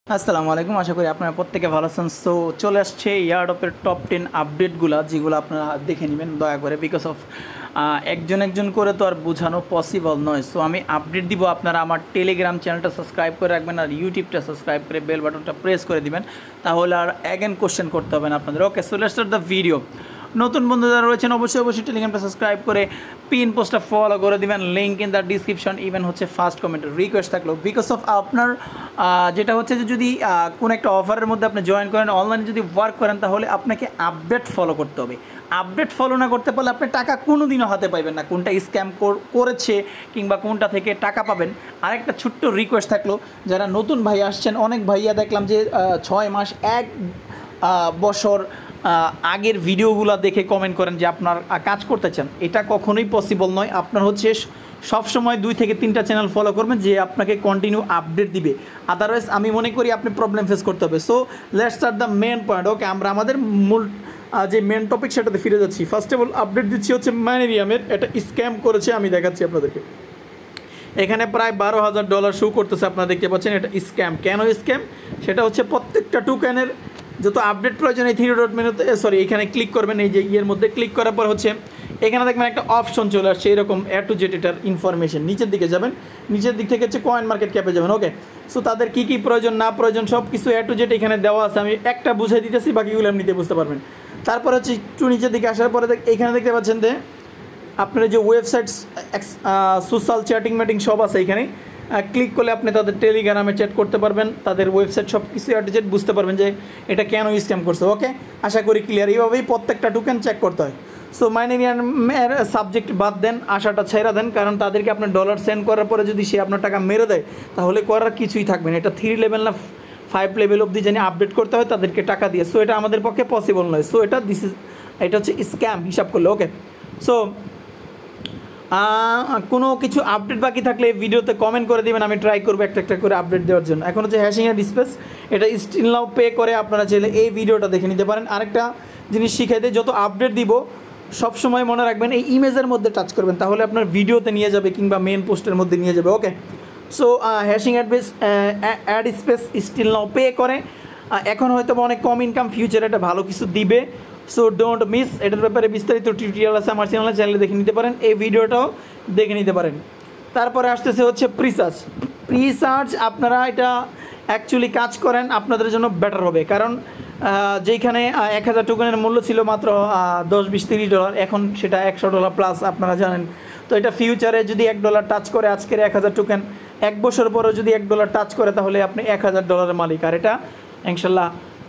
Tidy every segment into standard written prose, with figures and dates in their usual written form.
আসসালামু আলাইকুম। আশা করি আপনারা প্রত্যেকে ভালো আছেন। সো চলে আসছে ইয়ারডপের টপ 10 আপডেটগুলো, যেগুলো আপনারা দেখে নেবেন দয়া করে, বিকজ অফ একজন একজন করে তো আর বোঝানো পসিবল নয়। সো আমি আপডেট দিব, আপনারা আমার টেলিগ্রাম চ্যানেলটা সাবস্ক্রাইব করে রাখবেন আর ইউটিউবটা সাবস্ক্রাইব করে বেল বাটনটা প্রেস করে দিবেন, তাহলে আর অ্যাগেন কোশ্চেন করতে হবে না আপনাদের। Okay, so let's start the video. নতুন বন্ধু যারা রয়েছেন অবশ্যই টেলিগ্রামটা সাবস্ক্রাইব করে পিন পোস্টটা ফলো করে দিবেন, link in the description, even হচ্ছে ফার্স্ট কমেন্ট রিকোয়েস্ট থাকলো, বিকজ অফ আপনার যেটা হচ্ছে যে যদি কোনো একটা অফারের মধ্যে আপনি জয়েন করেন, অনলাইনে যদি ওয়ার্ক করেন, তাহলে আপনাকে আপডেট ফলো করতে হবে। আপডেট ফলো না করতে পারলে আপনি টাকা কোনো দিনও হাতে পাইবেন না, কোনটা স্ক্যাম করেছে কিংবা কোনটা থেকে টাকা পাবেন। আরেকটা ছোট্ট রিকোয়েস্ট থাকলো, যারা নতুন ভাই আসছেন, অনেক ভাইয়া দেখলাম যে 6 মাস 1 বছর আগের ভিডিওগুলো দেখে কমেন্ট করেন যে আপনার কাজ করতে চান। এটা কখনোই পসিবল নয়। আপনার হচ্ছে সবসময় 2 থেকে 3টা চ্যানেল ফলো করবেন যে আপনাকে কন্টিনিউ আপডেট দিবে, আদারওয়াইজ আমি মনে করি আপনি প্রবলেম ফেস করতে হবে। So let's start the main point. Okay, আমরা আমাদের মূল যে মেন টপিক সেটাতে ফিরে যাচ্ছি। ফার্স্ট অফ অল আপডেট দিচ্ছি হচ্ছে ম্যানেরিয়ামের, এটা স্ক্যাম করেছে, আমি দেখাচ্ছি আপনাদেরকে। এখানে প্রায় $12,000 শো করতেছে, আপনারা দেখতে পাচ্ছেন। এটা স্ক্যাম। কেন স্ক্যাম? সেটা হচ্ছে প্রত্যেকটা টোকেনের যত আপডেট প্রয়োজন এই 3 ডট মেনুতে, এখানে ক্লিক করবেন, এই যে ইয়ের মধ্যে ক্লিক করার পর হচ্ছে এখানে দেখবেন একটা অপশন চলে আসছে এরকম A to Z এটার ইনফরমেশন। নিচের দিকে যাবেন, নিচের দিক থেকে হচ্ছে কয়েন মার্কেট ক্যাপে যাবেন। ওকে, সো তাদের কী কী প্রয়োজন না প্রয়োজন সব কিছু A to Z এখানে দেওয়া আছে, আমি একটা বুঝাই দিতেছি, বাকিগুলো এমনিতে বুঝতে পারবেন। তারপর হচ্ছে একটু নিচের দিকে আসার পরে এখানে দেখতে পাচ্ছেন যে আপনার যে ওয়েবসাইট, সোশ্যাল চ্যাটিং ম্যাটিং সব আছে এখানে। ক্লিক করলে আপনি তাদের টেলিগ্রামে চ্যাট করতে পারবেন, তাদের ওয়েবসাইট সব কিছু অ্যাডজেট বুঝতে পারবেন যে এটা কেন স্ক্যাম করছে। ওকে, আশা করি ক্লিয়ার। এইভাবেই প্রত্যেকটা টোকেন চেক করতে হয়। সো মাইনেরিয়ামের সাবজেক্ট বাদ দেন, আশাটা ছেড়ে দেন, কারণ তাদেরকে আপনার ডলার সেন্ড করার পরে যদি সে আপনার টাকা মেরে দেয়, তাহলে করার কিছুই থাকবে না। এটা 3 লেভেল না 5 লেভেল অবধি জানি আপডেট করতে হয় তাদেরকে টাকা দিয়ে। সো এটা আমাদের পক্ষে পসিবল নয়। সো এটা এটা হচ্ছে স্ক্যাম হিসাব করলে। ওকে, সো কোনো কিছু আপডেট বাকি থাকলে ভিডিওতে কমেন্ট করে দেবেন, আমি ট্রাই করবো একটা একটা করে আপডেট দেওয়ার জন্য। এখন হচ্ছে হ্যাশিংয়ের স্পেস, এটা স্টিল নাও পে করে আপনারা চাইলে এই ভিডিওটা দেখে নিতে পারেন। আরেকটা জিনিস শিখাই দিয়ে, যত আপডেট দিব সবসময় মনে রাখবেন এই ইমেজের মধ্যে টাচ করবেন, তাহলে আপনার ভিডিওতে নিয়ে যাবে কিংবা মেন পোস্টের মধ্যে নিয়ে যাবে। Okay, so hashing ad space still now pay করে। এখন হয়তো অনেক কম ইনকাম, ফিউচারে এটা ভালো কিছু দিবে। So don't miss. এটার ব্যাপারে বিস্তারিত টিউটোরিয়াল আছে আমার চ্যানেলে, চাইলে দেখে নিতে পারেন, এই ভিডিওটাও দেখে নিতে পারেন। তারপরে আসতেছে হচ্ছে প্রিসার্চ। আপনারা এটা অ্যাকচুয়ালি কাজ করেন, আপনাদের জন্য বেটার হবে, কারণ যেইখানে 1000 টোকেনের মূল্য ছিল মাত্র $10, $20, $30, এখন সেটা $100 প্লাস, আপনারা জানেন। তো এটা ফিউচারে যদি $1 টাচ করে, আজকের 1000 টোকেন 1 বছর পরেও যদি $1 টাচ করে, তাহলে আপনি $1000 মালিক। আর এটা ইনশাল্লাহ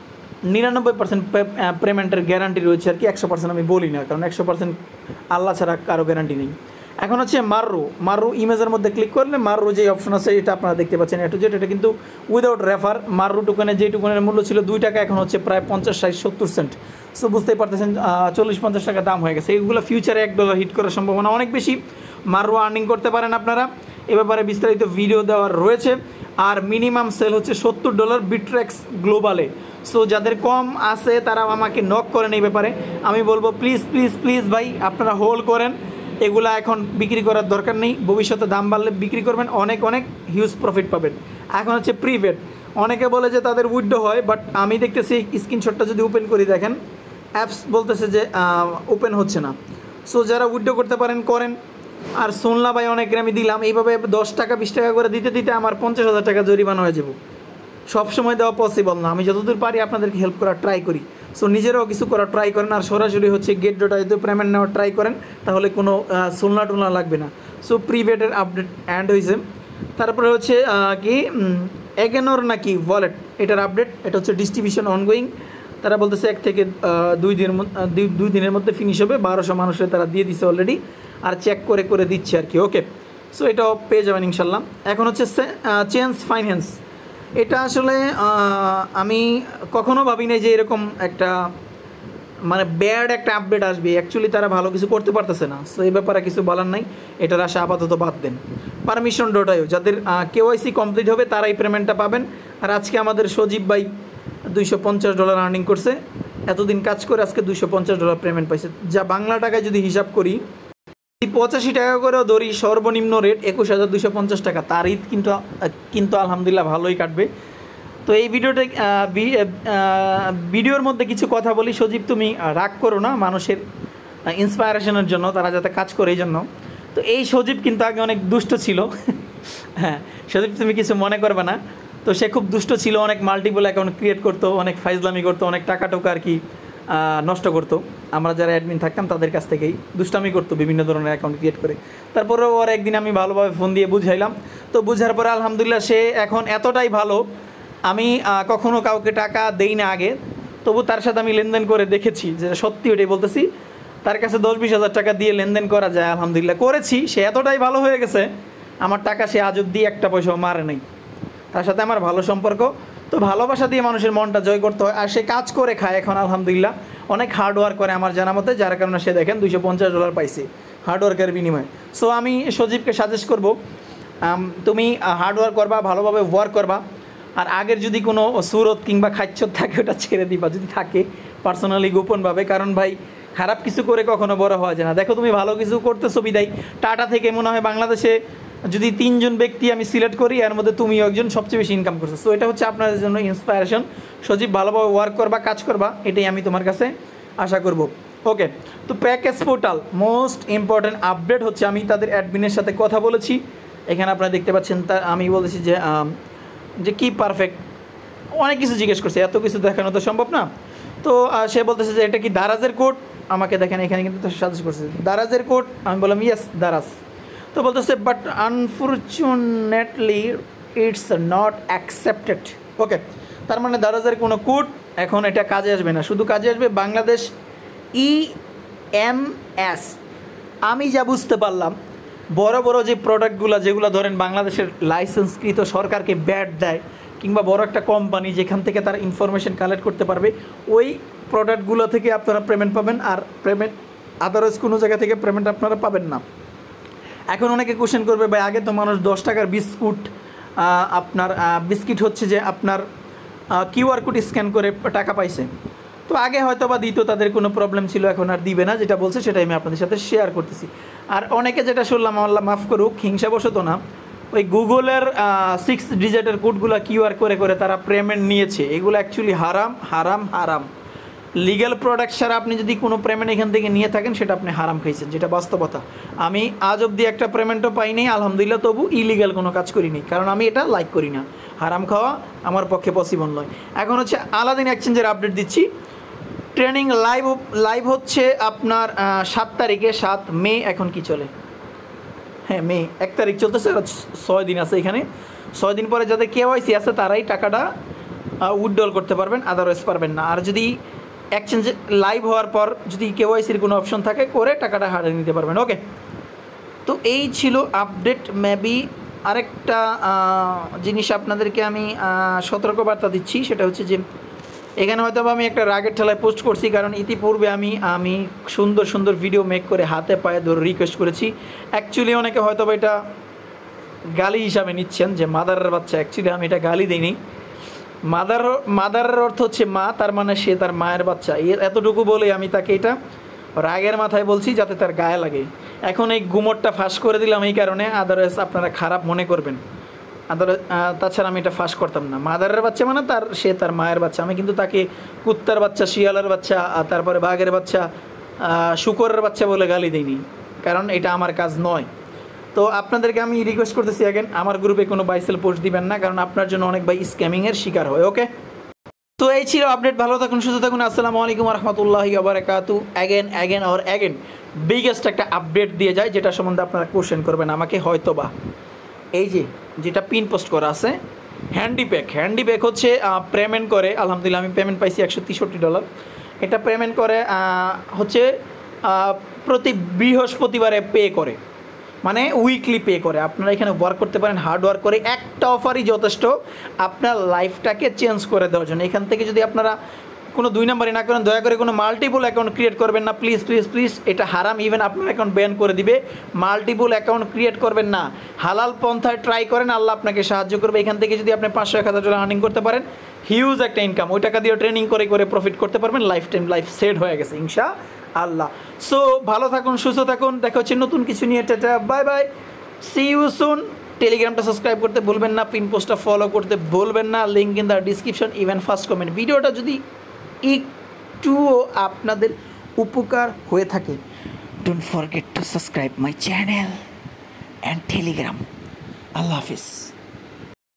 99% পেমেন্টের গ্যারান্টি রয়েছে আর কি, 100% আমি বলি না, কারণ 100% আল্লাহ ছাড়া কারো গ্যারান্টি নেই। এখন হচ্ছে মারু ইমেজের মধ্যে ক্লিক করলে মারু যে অপশন আছে এটা আপনারা দেখতে পাচ্ছেন, A to Z। এটা কিন্তু উইদাউট রেফার। মারু টোকেনের যে টোকেনের মূল্য ছিল $2, এখন হচ্ছে প্রায় 50, 60, 70 সেন্ট। সো বুঝতেই পারতেছেন 40-50 টাকা দাম হয়ে গেছে। এগুলো ফিউচারে $1 হিট করার সম্ভাবনা অনেক বেশি। মারু আর্নিং করতে পারেন আপনারা, এ ব্যাপারে বিস্তারিত ভিডিও দেওয়ার রয়েছে। আর মিনিমাম সেল হচ্ছে $70 বিট্রেক্স গ্লোবালে। সো যাদের কম আছে তারা আমাকে নক করেন এই ব্যাপারে। আমি বলবো প্লিজ প্লিজ প্লিজ ভাই, আপনারা হোল্ড করেন, এগুলা এখন বিক্রি করার দরকার নেই, ভবিষ্যতে দাম বাড়লে বিক্রি করবেন, অনেক অনেক হিউজ প্রফিট পাবেন। এখন হচ্ছে প্রিভেট। অনেকে বলে যে তাদের উইথড্র হয়, বাট আমি দেখতেছি স্ক্রিনশটটা যদি ওপেন করি দেখেন, অ্যাপস বলতেছে যে ওপেন হচ্ছে না। সো যারা উইথড্র করতে পারেন করেন। আর শুনলা ভাই অনেকের আমি দিলাম, এইভাবে $10, $20 করে দিতে দিতে আমার 50,000 টাকা জরিমানা হয়ে যাব। সবসময় দেওয়া পসিবল না, আমি যতদূর পারি আপনাদেরকে হেল্প করার ট্রাই করি। সো নিজেরাও কিছু করার ট্রাই করেন, আর সরাসরি হচ্ছে গেট.io পেমেন্ট নেওয়ার ট্রাই করেন, তাহলে কোনো সুলনা টুলনা লাগবে না। সো প্রিভেটের আপডেট অ্যান্ড হয়েছে। তারপরে হচ্ছে কি এগেনোর নাকি ওয়ালেট, এটার আপডেট। এটা হচ্ছে ডিস্ট্রিবিউশন অনগোয়িং। তারা বলতেছে 1 থেকে 2 দিনের মধ্যে ফিনিশ হবে। 1200 মানুষের তারা দিয়ে দিচ্ছে অলরেডি, আর চেক করে করে দিচ্ছে আর কি। ওকে, সো এটাও পেয়ে যাবেন ইনশাল্লাহ। এখন হচ্ছে চেঞ্জ ফাইন্যান্স। এটা আসলে আমি কখনো ভাবি নাই যে এরকম একটা মানে ব্যাড একটা আপডেট আসবে। অ্যাকচুয়ালি তারা ভালো কিছু করতে পারতেছে না। সো এই ব্যাপারে কিছু বলার নাই, এটার আশা আপাতত বাদ দেন। পারমিশন.io, যাদের KYC কমপ্লিট হবে তারাই পেমেন্টটা পাবেন। আর আজকে আমাদের সজীব ভাই $250 আর্নিং করছে, এতদিন কাজ করে আজকে $250 পেমেন্ট পাইছে, যা বাংলা টাকায় যদি হিসাব করি 85 টাকা করেও ধরি, সর্বনিম্ন রেট 21,250 টাকা। তার ঈদ কিন্তু আলহামদুলিল্লাহ ভালোই কাটবে। তো এই ভিডিওর মধ্যে কিছু কথা বলি। সজীব তুমি রাগ করো না, মানুষের ইন্সপায়ারেশনের জন্য, তারা যাতে কাজ করে এই জন্য। তো এই সজীব কিন্তু আগে অনেক দুষ্ট ছিল। হ্যাঁ সজীব তুমি কিছু মনে করবে না। তো সে খুব দুষ্ট ছিল, অনেক মাল্টিপল অ্যাকাউন্ট ক্রিয়েট করতো, অনেক ফাইজলামি করতো, অনেক টাকা টোকা আর কি নষ্ট করতো। আমরা যারা অ্যাডমিন থাকতাম তাদের কাছ থেকেই দুষ্টামি করতো বিভিন্ন ধরনের অ্যাকাউন্ট ক্রিয়েট করে। তারপরেও ওর একদিন আমি ভালোভাবে ফোন দিয়ে বুঝাইলাম। তো বুঝার পরে আলহামদুলিল্লাহ সে এখন এতটাই ভালো, আমি কখনো কাউকে টাকা দেই না আগে, তবু তার সাথে আমি লেনদেন করে দেখেছি যে সত্যি ওটাই বলতেছি, তার কাছে 10-20 হাজার টাকা দিয়ে লেনদেন করা যায়। আলহামদুলিল্লাহ করেছি, সে এতটাই ভালো হয়ে গেছে, আমার টাকা সে আজ অব্দি একটা পয়সাও মারে নাই। তার সাথে আমার ভালো সম্পর্ক। তো ভালোবাসা দিয়ে মানুষের মনটা জয় করতে হয়, আর সে কাজ করে খায় এখন আলহামদুলিল্লাহ, অনেক হার্ডওয়ার্ক করে আমার জানা মতে, যার কারণে সে দেখেন $250 পাইছে হার্ডওয়ার্কের বিনিময়ে। সো আমি সজীবকে সাজেস্ট করব, তুমি হার্ডওয়ার্ক করবা, ভালোভাবে ওয়ার্ক করবা, আর আগের যদি কোনো সুরত কিংবা খাচ্ছত থাকে ওটা ছেড়ে দিবা যদি থাকে, পার্সোনালি গোপনভাবে। কারণ ভাই খারাপ কিছু করে কখনো বড় হওয়া যায় না। দেখো তুমি ভালো কিছু করতেছো বিদায়, টাটা থেকে মনে হয় বাংলাদেশে যদি 3 জন ব্যক্তি আমি সিলেক্ট করি, এর মধ্যে তুমিও একজন সবচেয়ে বেশি ইনকাম করছো। সো এটা হচ্ছে আপনাদের জন্য ইন্সপায়ারেশন। সজীব ভালোভাবে ওয়ার্ক করবা, কাজ করবা, এটাই আমি তোমার কাছে আশা করব। ওকে, তো package portal most important update হচ্ছে, আমি তাদের অ্যাডমিনের সাথে কথা বলেছি, এখানে আপনারা দেখতে পাচ্ছেন। তা আমি বলেছি যে কি পারফেক্ট, অনেক কিছু জিজ্ঞেস করছে, এত কিছু দেখানো তো সম্ভব না। তো সে বলতেছে যে এটা কি দারাজের কোড, আমাকে দেখেন এখানে কিন্তু সাজেস্ট করছে দারাজের কোড। আমি বললাম ইয়েস দারাজ। তো বলতেছে but unfortunately it's not accepted. Okay, তার মানে দারাজের কোনো কোড এখন এটা কাজে আসবে না, শুধু কাজে আসবে বাংলাদেশ EMS। আমি যা বুঝতে পারলাম, বড় বড় যে প্রোডাক্টগুলো যেগুলো ধরেন বাংলাদেশের লাইসেন্সকৃত সরকারকে ব্যাট দেয়, কিংবা বড় একটা কোম্পানি যেখান থেকে তারা ইনফরমেশন কালেক্ট করতে পারবে, ওই প্রোডাক্টগুলো থেকে আপনারা পেমেন্ট পাবেন, আর পেমেন্ট আদারওয়াইজ কোনো জায়গা থেকে পেমেন্ট আপনারা পাবেন না। এখন অনেকে কোশ্চেন করবে ভাই আগে তো মানুষ 10 টাকার বিস্কুট, আপনার বিস্কিট হচ্ছে যে আপনার QR কোড স্ক্যান করে টাকা পাইছে। তো আগে হয়তো বা দিত, তাদের কোনো প্রবলেম ছিল, এখন আর দিবে না, যেটা বলছে সেটাই আমি আপনাদের সাথে শেয়ার করতেছি। আর অনেকে যেটা শুনলাম, আল্লাহ মাফ করুক, হিংসাবশত না, ওই গুগলের 6 ডিজিটের কোডগুলো QR করে তারা পেমেন্ট নিয়েছে, এগুলো অ্যাকচুয়ালি হারাম হারাম হারাম। লিগ্যাল প্রোডাক্ট ছাড়া আপনি যদি কোনো পেমেন্ট এখান থেকে নিয়ে থাকেন, সেটা আপনি হারাম খাইছেন, যেটা বাস্তবতা। আমি আজ অবধি একটা পেমেন্টও পাইনি আলহামদুলিল্লাহ, তবু ইলিগাল কোনো কাজ করিনি, কারণ আমি এটা লাইক করি না, হারাম খাওয়া আমার পক্ষে পসিবল নয়। এখন হচ্ছে আলাদিন এক্সচেঞ্জের আপডেট দিচ্ছি। ট্রেনিং লাইভ হচ্ছে আপনার 7 তারিখে, 7 মে। এখন কি চলে, হ্যাঁ মে 1 তারিখ চলতেছে, 6 দিন আছে এখানে। 6 দিন পরে যাদের KYC আছে তারাই টাকাটা উইথড্রল করতে পারবেন, আদারওয়াইজ পারবেন না। আর যদি এক্সচেঞ্জ লাইভ হওয়ার পর যদি KYCর কোনো অপশন থাকে, করে টাকাটা হারিয়ে নিতে পারবেন। ওকে, তো এই ছিল আপডেট। মেবি আরেকটা জিনিস আপনাদেরকে আমি সতর্কবার্তা দিচ্ছি, সেটা হচ্ছে যে এখানে হয়তো আমি একটা রাগের ঠেলায় পোস্ট করছি, কারণ ইতিপূর্বে আমি সুন্দর সুন্দর ভিডিও মেক করে হাতে পায়ে ধরে রিকোয়েস্ট করেছি। অ্যাকচুয়ালি অনেকে হয়তো এটা গালি হিসাবে নিচ্ছেন যে মাদারের বাচ্চা, অ্যাকচুয়ালি আমি এটা গালি দিইনি। মাদারের অর্থ হচ্ছে মা, তার মানে সে তার মায়ের বাচ্চা, এতটুকু বলে আমি তাকে এটা রাগের মাথায় বলছি যাতে তার গায়ে লাগে। এখন এই গুমরটা ফাঁস করে দিলাম এই কারণে, আদারওয়াইজ আপনারা খারাপ মনে করবেন, তাছাড়া আমি এটা ফাঁস করতাম না। মাদারের বাচ্চা মানে সে তার মায়ের বাচ্চা, আমি কিন্তু তাকে কুত্তার বাচ্চা, শিয়ালের বাচ্চা, তারপরে বাঘের বাচ্চা, শুকরের বাচ্চা বলে গালি দিইনি, কারণ এটা আমার কাজ নয়। তো আপনাদেরকে আমি রিকোয়েস্ট করতেছি, আগেন আমার গ্রুপে কোনো বাইসেল পোস্ট দিবেন না, কারণ আপনার জন্য অনেক ভাই স্ক্যামিংয়ের শিকার হয়। ওকে, তো এই ছিল আপডেট। ভালো থাকুন, সুস্থ থাকুন। আসসালামু আলাইকুম রহমতুল্লাহি ওয়া বারাকাতু। অ্যাগেন বিগেস্ট একটা আপডেট দিয়ে যায়, যেটা সম্বন্ধে আপনারা কোশ্চেন করবেন আমাকে হয়তোবা। এই যেটা পিন পোস্ট করা আছে, হ্যান্ডিপ্যাক হচ্ছে পেমেন্ট করে, আলহামদুলিল্লাহ আমি পেমেন্ট পাইছি $163। এটা পেমেন্ট করে হচ্ছে প্রতি বৃহস্পতিবারে পে করে, মানে উইকলি পে করে। আপনারা এখানে ওয়ার্ক করতে পারেন, হার্ড ওয়ার্ক করে। একটা অফারই যথেষ্ট আপনার লাইফটাকে চেঞ্জ করে দেওয়ার জন্য। এখান থেকে যদি আপনারা কোনো 2 নাম্বারই না করেন, দয়া করে কোনো মাল্টিপল অ্যাকাউন্ট ক্রিয়েট করবেন না, প্লিজ প্লিজ প্লিজ, এটা হারাম। ইভেন আপনার অ্যাকাউন্ট ব্যান করে দিবে। মাল্টিপল অ্যাকাউন্ট ক্রিয়েট করবেন না, হালাল পন্থায় ট্রাই করেন, আল্লাহ আপনাকে সাহায্য করবে। এখান থেকে যদি আপনি $500-1000 আর্নিং করতে পারেন, হিউজ একটা ইনকাম, ওই টাকা দিয়ে ট্রেনিং করে প্রফিট করতে পারবেন। লাইফ সেট হয়ে গেছে ইনশাআল্লাহ। সো ভালো থাকুন, সুস্থ থাকুন, দেখা হচ্ছে নতুন কিছু নিয়ে। Tata, bye bye, see you soon. টেলিগ্রামটা সাবস্ক্রাইব করতে ভুলবেন না, পিন পোস্টটা ফলো করতে ভুলবেন না, link in the description, even first comment. ভিডিওটা যদি একটুও আপনাদের উপকার হয়ে থাকে, don't forget to subscribe my channel and telegram. আল্লাহ হাফিজ।